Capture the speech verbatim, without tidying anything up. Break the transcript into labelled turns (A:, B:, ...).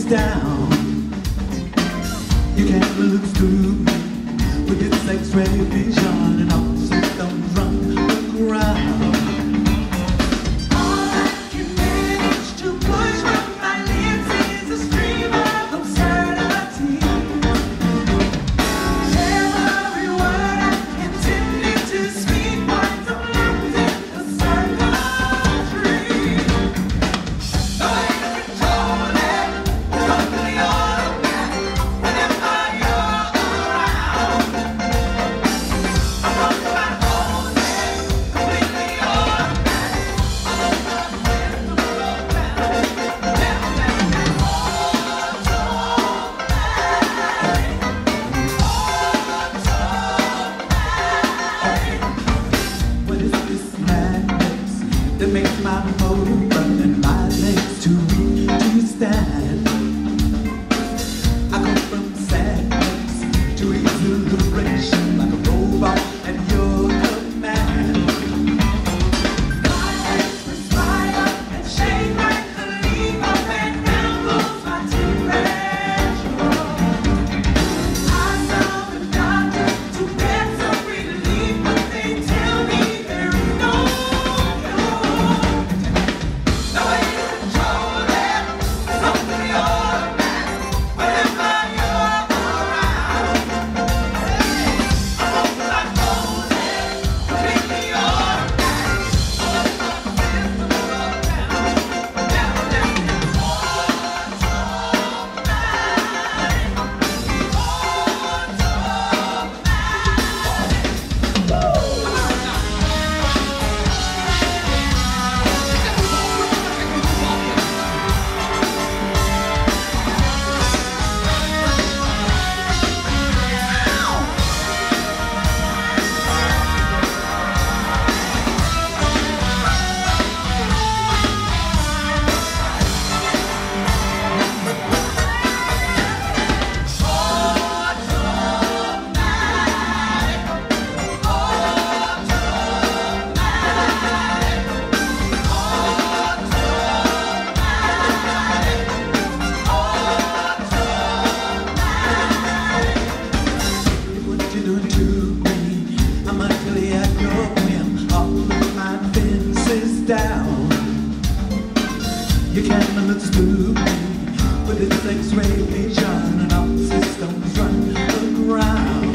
A: down. You can't look through me with its X-ray vision, and all systems run aground. That makes my motor run and my legs too weak to stand. I go from sadness to exhilaration like a robot at your command. My legs perspire and shake like the leaf of and down goes my temperature. I saw the doctor to get some relief, but they tell me there is no down. You can't look through me with its X-ray vision, and all systems run aground.